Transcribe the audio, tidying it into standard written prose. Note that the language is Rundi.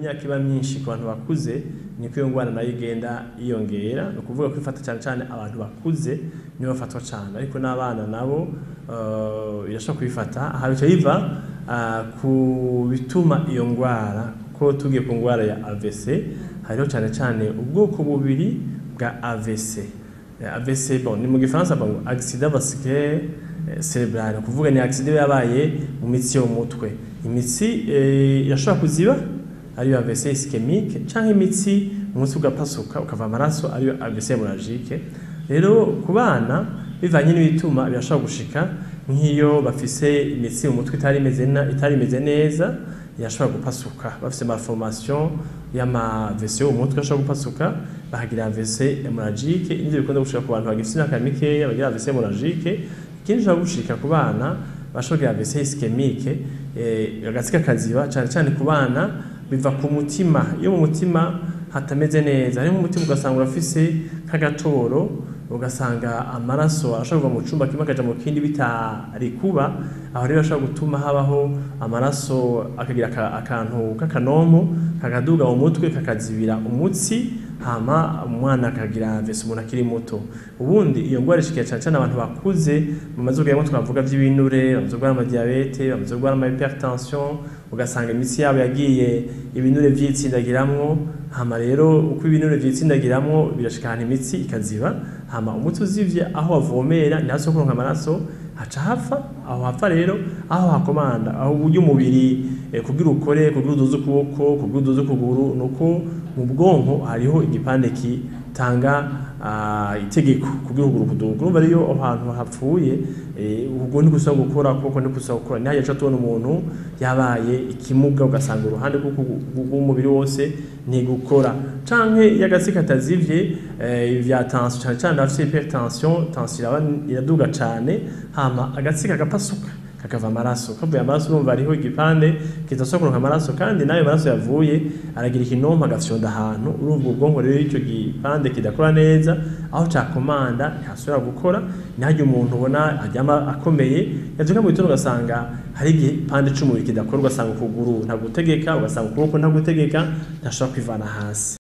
imyaka iba myinshi ku bantu bakuze niko iyo ngwara nayo igenda yiyongera. No kuvuga ko ifata cyane cyane abantu bakuze nibo bafatwa cyane, ariko n'abana nabo irashobora kubifata. Aha bica biva ku bituma iyo ngwara, ko tugiye ku ngwara ya AVC hariho cyane cyane ubwoko bubiri bwa AVC. AVC bon ni mu gifaransa bon accident vasculaire cérébral, kuvuga ni accident yabaye mu mitsi yo mutwe. Imitsi irashobora kuziba ariyo AVC ischemique, canke imitsi umunsi ugapasuka ukava amaraso ariyo AVC hémorragique. Rero ku bana bivanye n'ibituma birashobora gushika nk'iyo bafise imitsi mu mutwe itari imeze neza yashobora gupasuka, bafise malformation y'ama AVC yo mutwe ashobora gupasuka bahagira AVC hémorragique. Ivyo bikunda gushika ku bantu bagifise imyaka mikeya bagira AVC hémorragique. Ikindi gishobora gushika ku bana bashobora AVC ischemique, agatsika kaziba cyane cyane ku bana biva ku mutima. Iyo mu mutima hatameze neza, ari mu mutima ugasanga urafise nk'agatoro, ugasanga amaraso ashobora kuva mu cumba kimwe akaja mu kindi bitari kuba, aho rero ashobora gutuma habaho amaraso akagira akantu k'akanomo kakaduga mu mutwe kakazibira umutsi, hama umwana akagira AVC umuntu akiri muto. Ubundi iyo ngwara ishikiye cyane cyane abantu bakuze mu mazuga yamwe twavuga vy'ibinure, bamuzogwara ama diabete, bamuzogwara ama hypertension, ugasanga imitsi yabo yagiye ibinure vyitsindagiramwo. Hama rero uko ibinure vyitsindagiramwo birashika ahantu imitsi ikaziba, hama umutsi uzivye aho avomera ntaso kuronka amaraso haca hapfa. Aho hapfa rero aho hakomanda aho uburyo umubiri kugira ukore, kugira uduze ukuboko, kugira uduze ukuguru, nuko mu bwonko hariho igipande kitanga itegeko kugira ukuguru kuduga. Urumva rero ahantu hapfuye ubwo ni gusa gukora kuko ni gusa gukora. Ni haje tubona umuntu yabaye ikimuga ugasanga uruhande rw'umubiri wose ni gukora, canke yagasika tazivye vya tension cyane cyane afite hypertension, tension iraduga cyane, hama agatsika gapasuka kakava amaraso. Kavuye amaraso urumva hariho igipande kitasokuronka amaraso, kandi nayo maraso yavuye aragira ikinompa gafyonda ahantu. Urumva ubwonko rero icyo gipande kidakora neza, aho cakomanda ntasubira gukora. Nihajye umuntu ubona ajyama akomeye yavuga mu gitondo ugasanga hari igipande c'umubiri kidakora, ugasanga ukuguru ntagutegeka, ugasanga ukuboko ntagutegeka, ntashobora kwivana hasi.